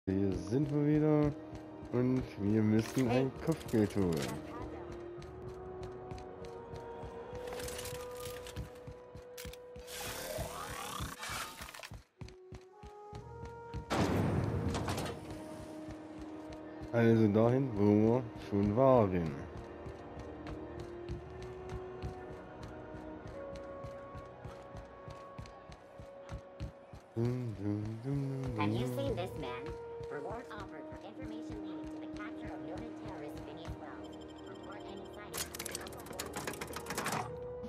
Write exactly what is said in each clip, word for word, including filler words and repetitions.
Hier sind wir wieder und wir müssen ein Kopfgeld holen. Also dahin, wo wir schon waren. Dum, dum, dum, dum, Have you dum. seen this man? Reward offered for information leading to the capture of noted terrorist Phineas Wells. Report any sightings.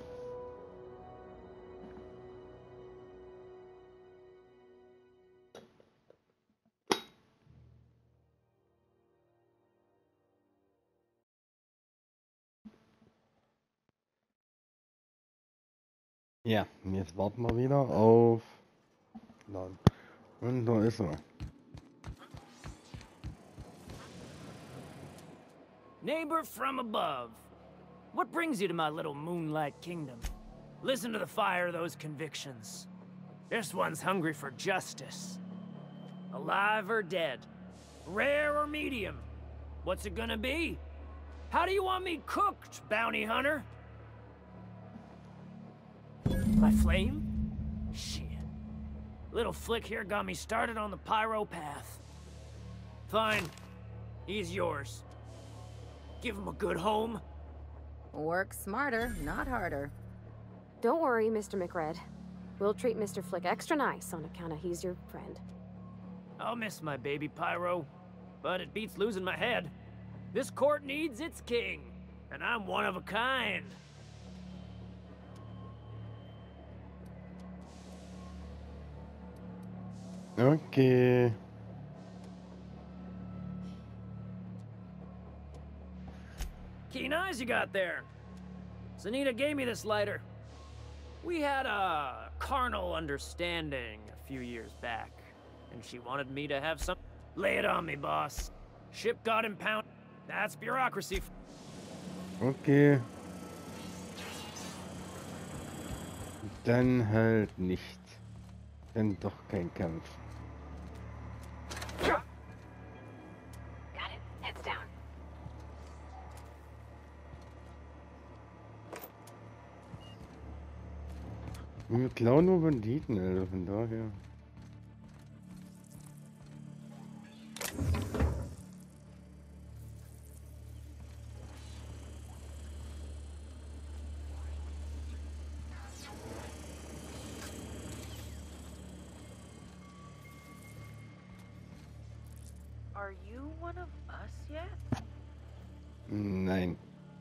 Ja, jetzt warten wir wieder auf Laden. Und da ist er. Neighbor from above. What brings you to my little moonlight kingdom? Listen to the fire of those convictions. This one's hungry for justice. Alive or dead? Rare or medium? What's it gonna be? How do you want me cooked, bounty hunter? My flame? Shit. Little flick here got me started on the pyro path. Fine. He's yours. Give him a good home. Work smarter, not harder. Don't worry, Mister McRed. We'll treat Mister Flick extra nice on account of he's your friend. I'll miss my baby Pyro, but it beats losing my head. This court needs its king, and I'm one of a kind. Okay. Keen eyes you got there. Zanita gave me this lighter. We had a carnal understanding a few years back, and she wanted me to have some... Lay it on me, boss. Ship got impounded. That's bureaucracy. Okay. Dann halt nicht. Dann doch kein Kampf. Got it. Heads down. Wir klauen nur Banditen, also von daher. Are you one of us yet? Nein.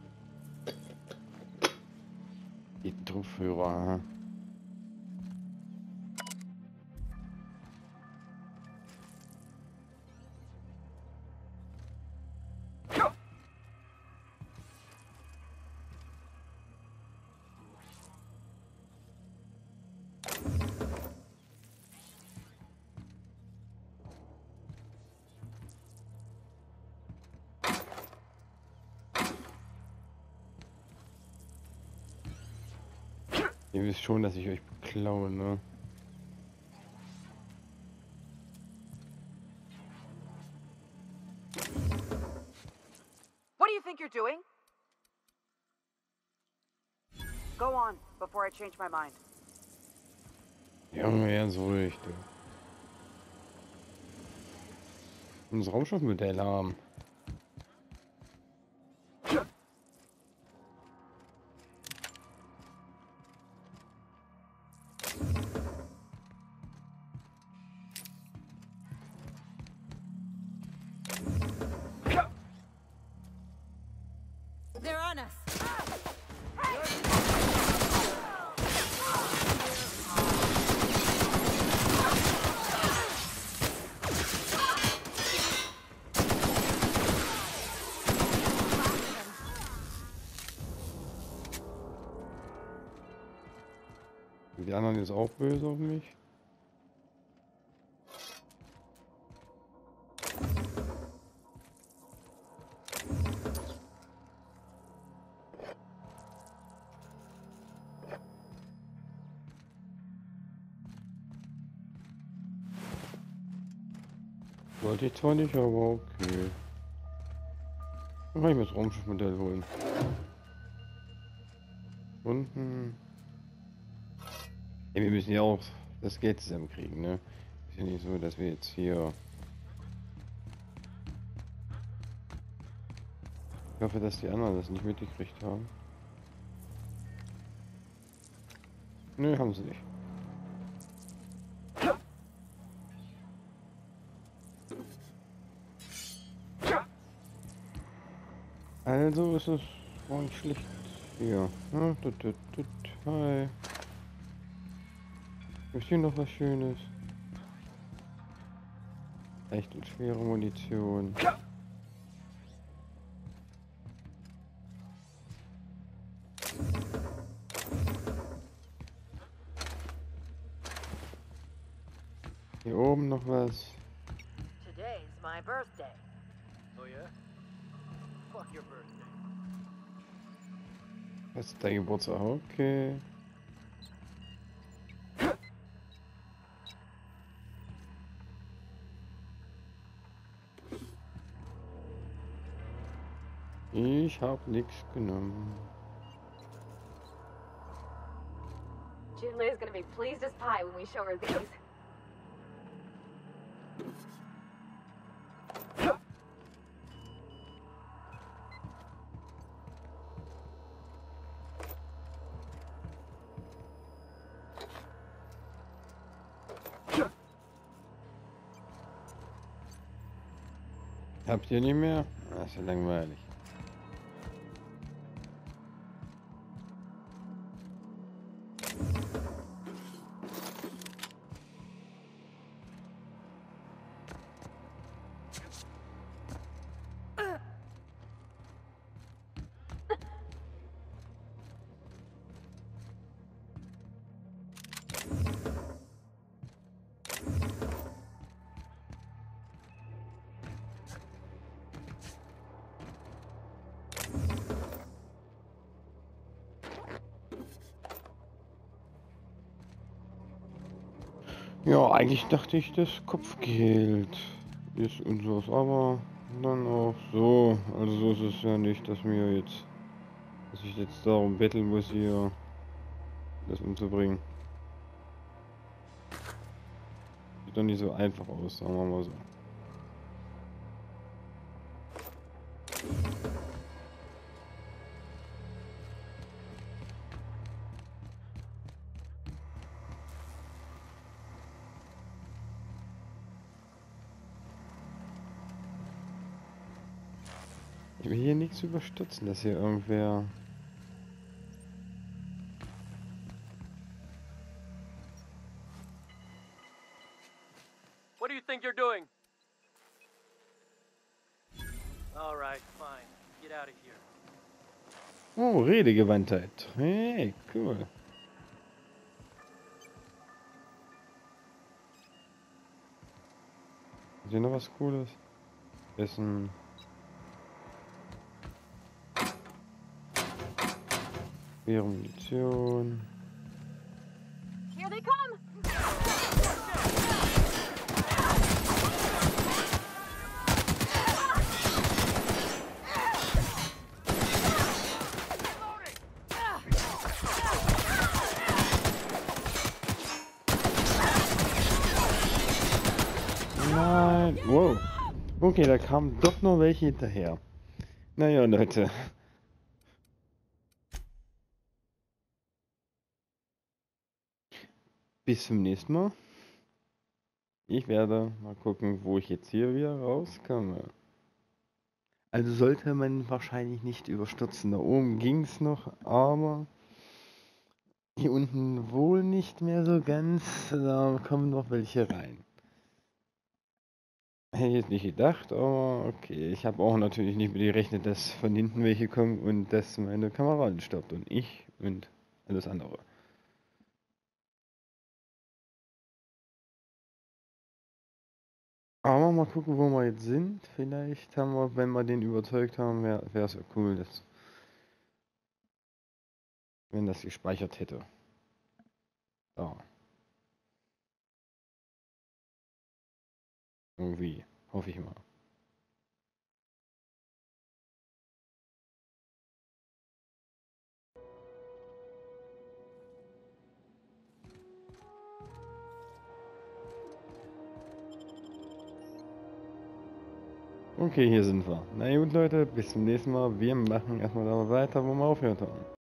Die Truppführer. Ihr wisst schon, dass ich euch beklaue, ne? What do you think you're doing? Go on, before I change my mind. Junge, ganz ruhig, du. Unser Raumschiffmodell haben. They're on us. Die anderen ist auch böse auf mich. Wollte ich zwar nicht, aber okay. Dann kann ich mir das Raumschiffmodell holen. Unten. Ey, wir müssen ja auch das Geld zusammenkriegen, ne? Ist ja nicht so, dass wir jetzt hier... Ich hoffe, dass die anderen das nicht mitgekriegt haben. Nö, haben sie nicht. Also ist es gar nicht schlecht hier. Ja, tut, tut, tut. Hi. Ist hier noch was Schönes? Echt und schwere Munition. Hier oben noch was. Today's my birthday. Oh yeah? Fuck your birthday. Das ist dein Geburtstag, okay. Ich hab nichts genommen. Julia's gonna be pleased as pie when we show her these. Habt ihr nicht mehr? Das ist ja langweilig. Ja, eigentlich dachte ich, das Kopfgeld ist und sowas, aber dann auch so. Also so ist es ja nicht, dass mir jetzt, dass ich jetzt darum betteln muss, hier das umzubringen. Sieht doch nicht so einfach aus, sagen wir mal so. Ich will hier nichts überstürzen, dass hier irgendwer... What do you think you're doing? All right, fine. Get out of here. Oh, Redegewandtheit. Hey, cool. Ist hier noch was Cooles? Essen. Schwere Munition. Here they come! Nein. Wow. Okay, da kamen doch noch welche hinterher. Naja, Leute. Bis zum nächsten Mal. Ich werde mal gucken, wo ich jetzt hier wieder rauskomme. Also sollte man wahrscheinlich nicht überstürzen. Da oben ging es noch, aber hier unten wohl nicht mehr so ganz. Da kommen noch welche rein. Hätte ich jetzt nicht gedacht, aber okay. Ich habe auch natürlich nicht mit gerechnet, dass von hinten welche kommen und dass meine Kameraden stirbt und ich und alles andere. Aber mal gucken, wo wir jetzt sind. Vielleicht haben wir, wenn wir den überzeugt haben, wäre es ja cool, dass, wenn das gespeichert hätte. Da. Irgendwie. Hoffe ich mal. Okay, hier sind wir. Na gut, Leute, bis zum nächsten Mal. Wir machen erstmal da weiter, wo wir aufgehört haben.